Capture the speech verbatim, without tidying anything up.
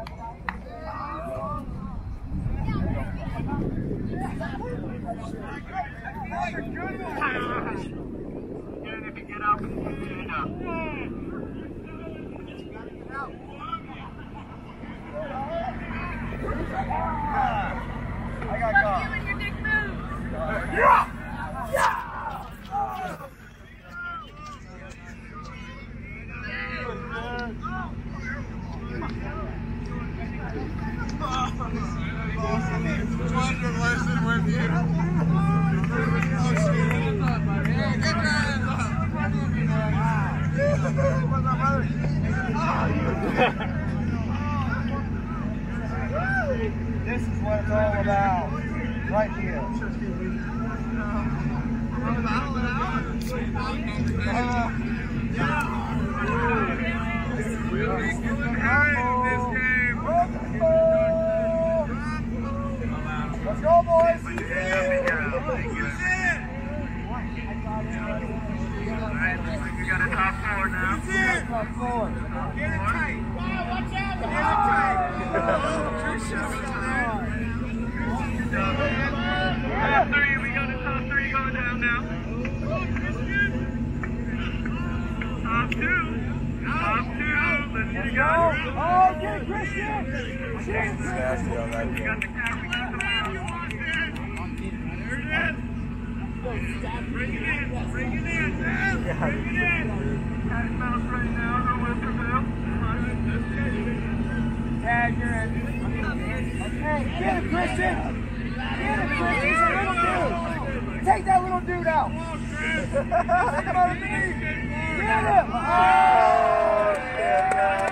If you get up, get up. I got God. You and your big moves. Yeah! Yeah! Wonder lesson with you. This is what it's all about, right here. Let's go, boys! We got a top four now. Top four. Get it tight. Watch out. Get it tight. Top three. We got a top three going down now. Top two. Top two. Let's get it going. Oh, get it, Christian. Shit. We got the cap. We got the mouse. There it is. Bring it in. Bring it in. Bring it in. Bring it in. Tag mouse right now. No Westerville. Tag, you're in. Okay, get it, Christian. Get it, Christian. He's a little dude. Take that little dude out. Take him out of me. Get him. Oh, yeah.